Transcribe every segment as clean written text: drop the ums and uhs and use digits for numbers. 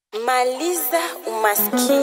Maliza Umaskini.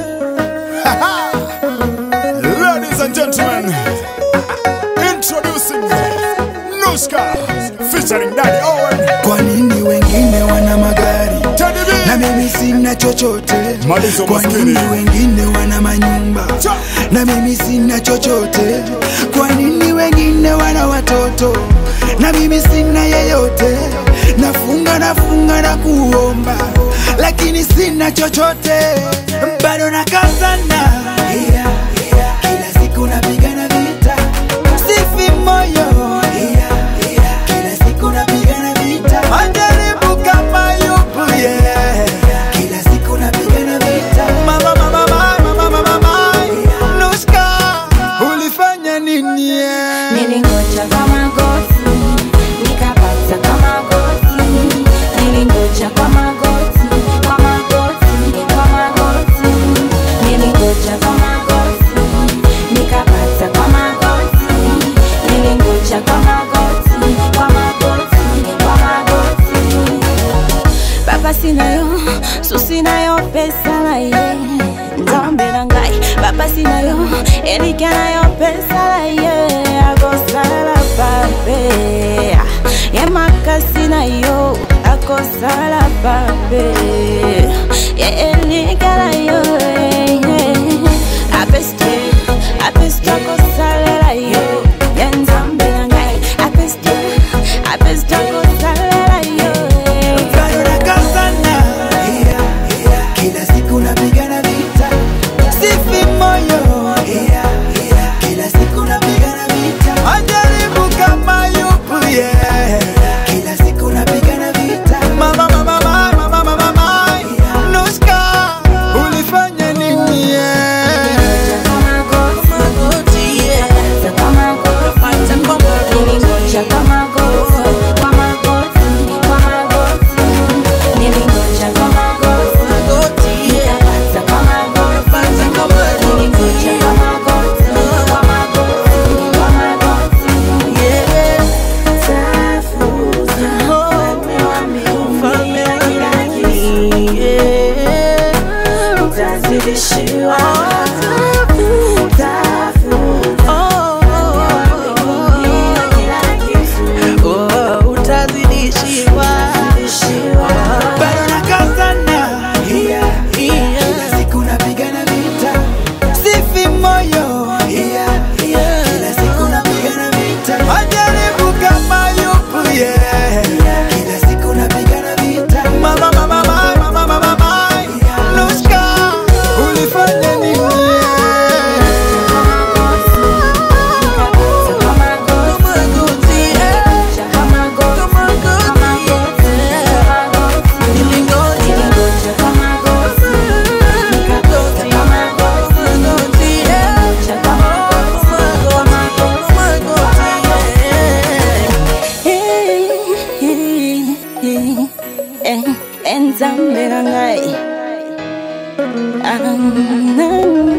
Ladies and gentlemen, introducing Noushka featuring Daddy Owen. Kwa nini wengine wana magari na mimi sina chochote? Maliza Kwa nini wengine wana manyumba na mimi sina chochote? Kwa nini wengine wana watoto na mimi sina yeyote? Nafunga na kuomba lakini sina chochote. Bado nakazana, kila siku napigana vita, sifi moyo, kila siku napigana vita, majaribu kama yupo, kila siku napigana vita. Mama Noushka, ulifanya nini? Nilingoja kwa magoti, nikapata kwa magoti. Nilingoja kwa magoti, kwa magoti, kwa magoti. Nilingoja kwa magoti, nikapata kwa magoti. Nilingoja kwa magoti, kwa magoti, kwa magoti. Baba sinayo, so sinayo pesa na ye Ndombe nangai, baba sinayo, elika nayo pesa na ye Agosala pape, ye makasi na yo Agosala pape, ye elika na yo Apeste agosala na yo Ye ndombe nangai, apeste agosala na yo. Bado nakazana, kila siku napigana vita, sifi moyo, kila siku napigana vita, majaribu kama yupo, kila siku napigana vita. Mama Noushka, ulifanya nini? Bado nakazana, kila siku napigana vita, sifi moyo, kila siku napigana vita, majaribu kama yupo, kila siku napigana vita. Mama Noushka, ulifanya nini? Nzambe nangai